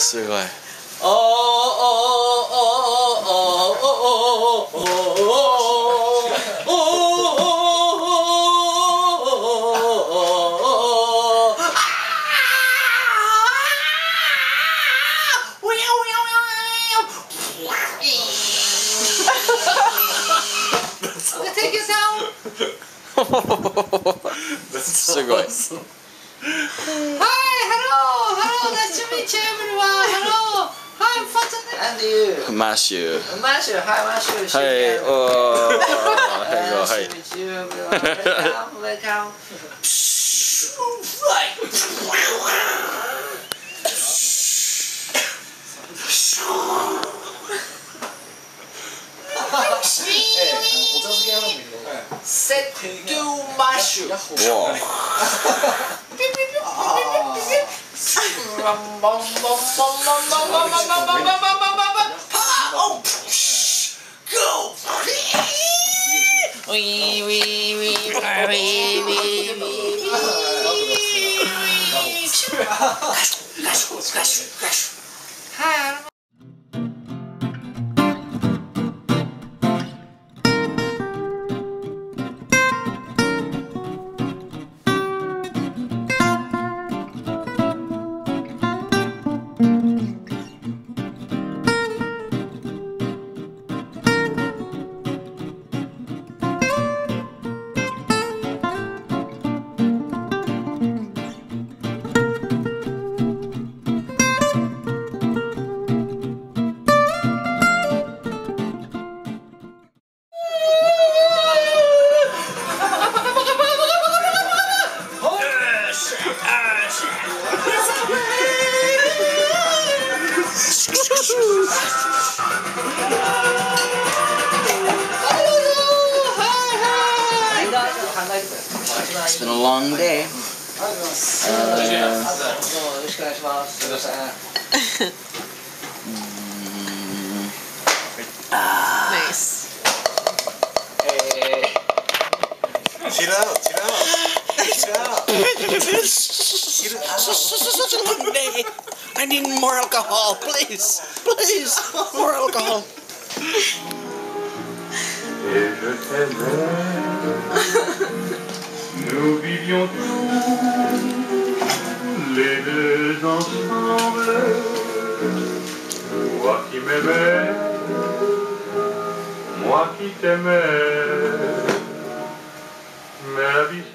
すごい。すごい。 Hi, hello, nice to meet you, everyone. Hello, hi, what's your name? And you? マッシュ。 Mashu, hi, Mashu. はい。おー。はい。 Nice to meet you, everyone. Welcome, welcome. Set to Mashu. Wow. Hi, It's been a long day. Nice. Chill out. Such a long day. I need more alcohol, please. Please, more alcohol. Et je t'aimais, nous vivions tous les deux ensemble. Toi qui m'aimais, moi qui t'aimais, mais la vie.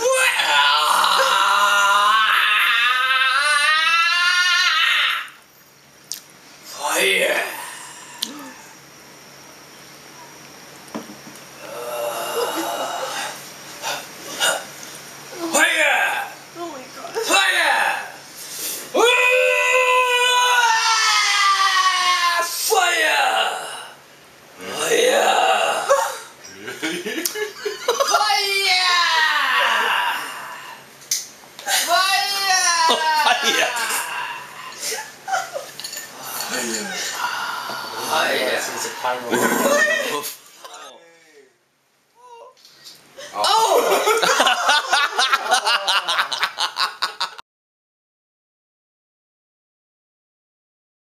Hi.